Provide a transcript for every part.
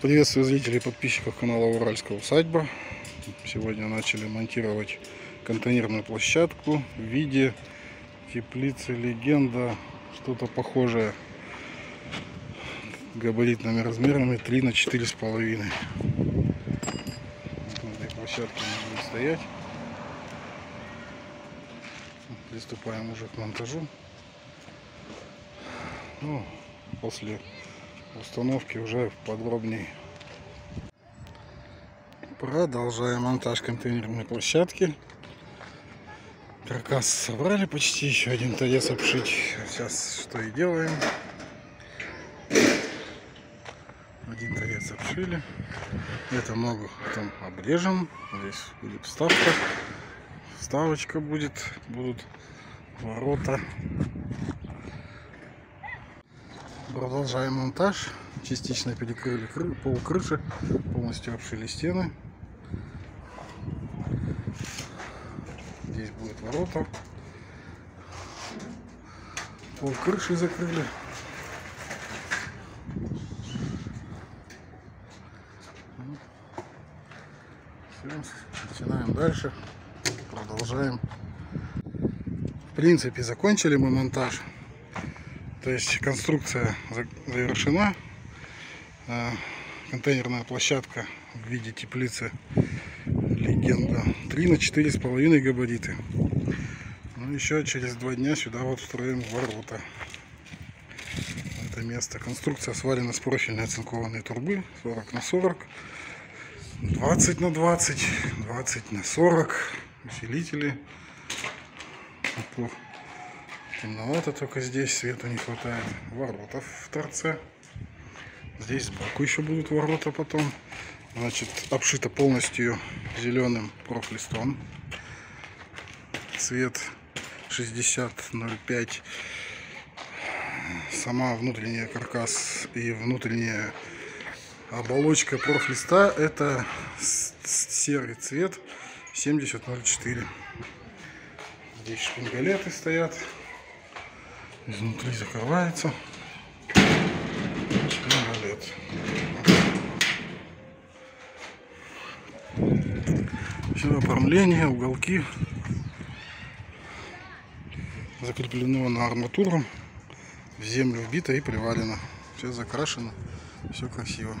Приветствую зрителей и подписчиков канала Уральская усадьба. Сегодня начали монтировать контейнерную площадку в виде теплицы Легенда. Что-то похожее габаритными размерами 3 на 4,5. На этой площадке мы будем стоять. Приступаем уже к монтажу. Ну, после установки уже подробнее. Продолжаем монтаж контейнерной площадки. Каркас собрали почти, еще один торец обшить. Сейчас что и делаем. Один торец обшили. Это ногу потом обрежем. Здесь будет вставка. Вставочка будет. Будут ворота. Продолжаем монтаж. Частично перекрыли пол крыши. Полностью обшили стены. Здесь будет ворота. Пол крыши закрыли. Все, начинаем дальше. Продолжаем. В принципе, закончили мы монтаж. То есть конструкция завершена. Контейнерная площадка в виде теплицы Легенда 3 на 4,5 габариты. Ну, еще через 2 дня сюда вот встроим ворота. Это место. Конструкция сварена с профильной оцинкованной трубы 40 на 40, 20 на 20, 20 на 40. Усилители. Темновато только здесь, свету не хватает. Ворота в торце. Здесь сбоку еще будут ворота потом. Значит, обшито полностью зеленым профлистом. Цвет 6005. Сама внутренняя каркас и внутренняя оболочка профлиста — это серый цвет 7004. Здесь шпингалеты стоят. Изнутри закрывается шпингалет. Все оформление, уголки закреплено на арматуру, в землю вбито и приварено. Все закрашено, все красиво.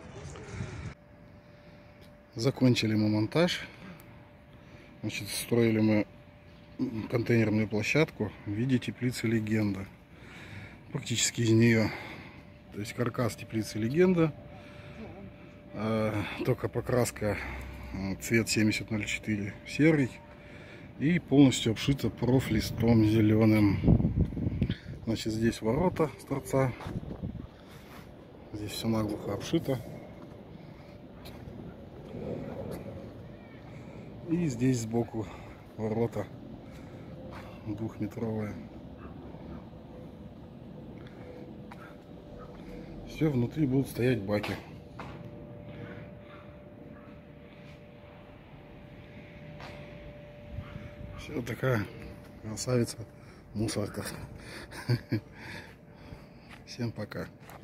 Закончили мы монтаж. Значит, строили мы контейнерную площадку в виде теплицы Легенда. Практически из нее. То есть каркас теплицы Легенда. Только покраска цвет 7004 серый. И полностью обшито профлистом зеленым. Значит, здесь ворота с торца. Здесь все наглухо обшито. И здесь сбоку ворота двухметровые. Все, внутри будут стоять баки. Все, такая красавица мусорка. Всем пока.